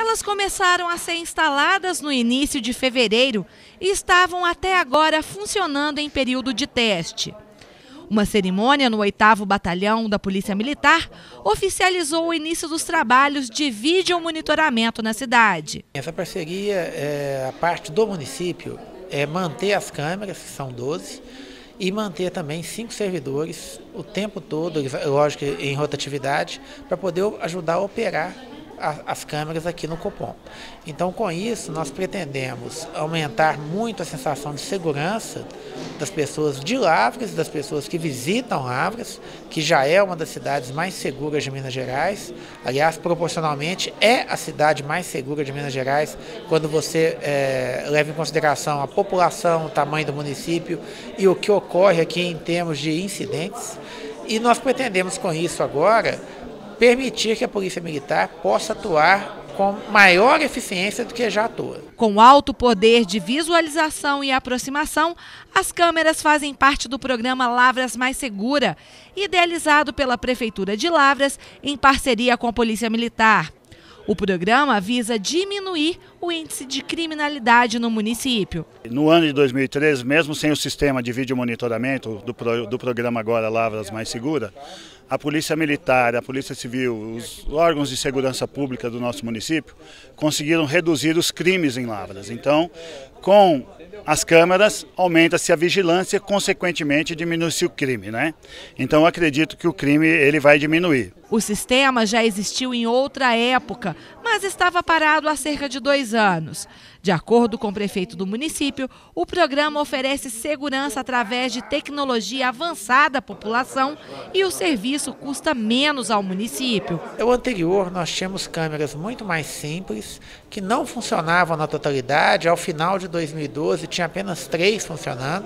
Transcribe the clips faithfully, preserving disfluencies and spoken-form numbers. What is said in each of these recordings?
Elas começaram a ser instaladas no início de fevereiro e estavam até agora funcionando em período de teste. Uma cerimônia no oitavo Batalhão da Polícia Militar oficializou o início dos trabalhos de videomonitoramento na cidade. Essa parceria, é, a parte do município, é manter as câmeras, que são doze, e manter também cinco servidores o tempo todo, lógico, em rotatividade, para poder ajudar a operar as câmeras aqui no Copom. Então, com isso, nós pretendemos aumentar muito a sensação de segurança das pessoas de Lavras, das pessoas que visitam Lavras, que já é uma das cidades mais seguras de Minas Gerais. Aliás, proporcionalmente, é a cidade mais segura de Minas Gerais, quando você é, leva em consideração a população, o tamanho do município e o que ocorre aqui em termos de incidentes. E nós pretendemos, com isso agora, permitir que a Polícia Militar possa atuar com maior eficiência do que já atua. Com alto poder de visualização e aproximação, as câmeras fazem parte do programa Lavras Mais Segura, idealizado pela Prefeitura de Lavras em parceria com a Polícia Militar. O programa visa diminuir o índice de criminalidade no município. No ano de dois mil e treze, mesmo sem o sistema de vídeo monitoramento do, pro, do programa agora Lavras Mais Segura, a Polícia Militar, a Polícia Civil, os órgãos de segurança pública do nosso município conseguiram reduzir os crimes em Lavras. Então, com as câmeras, aumenta-se a vigilância, consequentemente diminui-se o crime, né? Então, eu acredito que o crime ele vai diminuir. O sistema já existiu em outra época, mas estava parado há cerca de dois anos. De acordo com o prefeito do município, o programa oferece segurança através de tecnologia avançada à população e o serviço custa menos ao município. O anterior, nós tínhamos câmeras muito mais simples, que não funcionavam na totalidade. Ao final de dois mil e doze, tinha apenas três funcionando.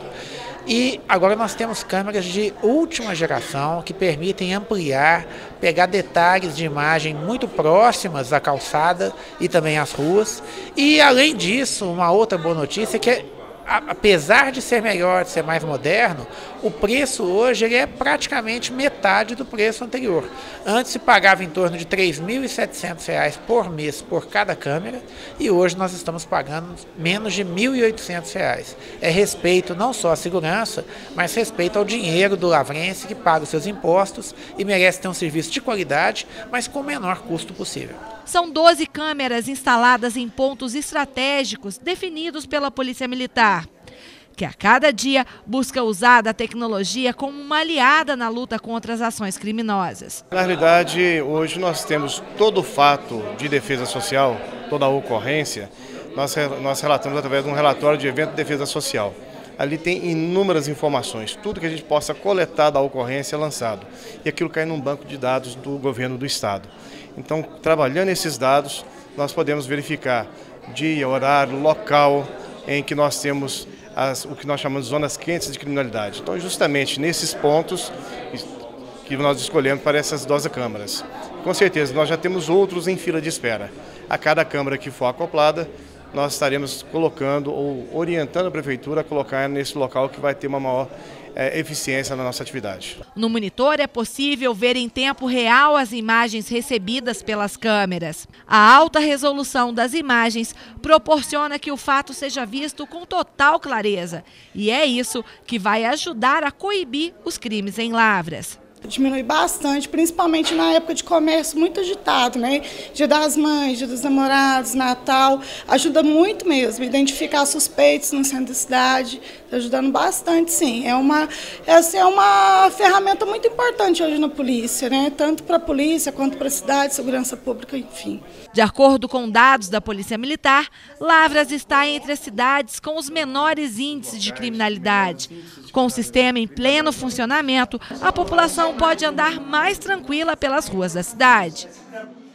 E agora nós temos câmeras de última geração que permitem ampliar, pegar detalhes de imagem muito próximas à calçada e também às ruas. E além disso, uma outra boa notícia é que, apesar de ser melhor, de ser mais moderno, o preço hoje ele é praticamente metade do preço anterior. Antes se pagava em torno de três mil e setecentos reais por mês por cada câmera e hoje nós estamos pagando menos de mil e oitocentos reais. É respeito não só à segurança, mas respeito ao dinheiro do lavrense que paga os seus impostos e merece ter um serviço de qualidade, mas com o menor custo possível. São doze câmeras instaladas em pontos estratégicos definidos pela Polícia Militar, que a cada dia busca usar da tecnologia como uma aliada na luta contra as ações criminosas. Na realidade, hoje nós temos todo o fato de defesa social, toda a ocorrência, nós, nós relatamos através de um relatório de evento de defesa social. Ali tem inúmeras informações, tudo que a gente possa coletar da ocorrência é lançado. E aquilo cai num banco de dados do governo do estado. Então, trabalhando esses dados, nós podemos verificar dia, horário, local em que nós temos as, o que nós chamamos de zonas quentes de criminalidade. Então, justamente nesses pontos que nós escolhemos para essas doze câmaras. Com certeza, nós já temos outros em fila de espera. A cada câmara que for acoplada, nós estaremos colocando ou orientando a Prefeitura a colocar nesse local que vai ter uma maior é, eficiência na nossa atividade. No monitor é possível ver em tempo real as imagens recebidas pelas câmeras. A alta resolução das imagens proporciona que o fato seja visto com total clareza. E é isso que vai ajudar a coibir os crimes em Lavras. Diminui bastante, principalmente na época de comércio muito agitado, né? Dia das Mães, Dia dos Namorados, Natal, ajuda muito mesmo, identificar suspeitos no centro da cidade, tá ajudando bastante, sim. É uma, essa é uma ferramenta muito importante hoje na polícia, né? Tanto para a polícia quanto para a cidade, segurança pública, enfim. De acordo com dados da Polícia Militar, Lavras está entre as cidades com os menores índices de criminalidade. Com o sistema em pleno funcionamento, a população pode andar mais tranquila pelas ruas da cidade.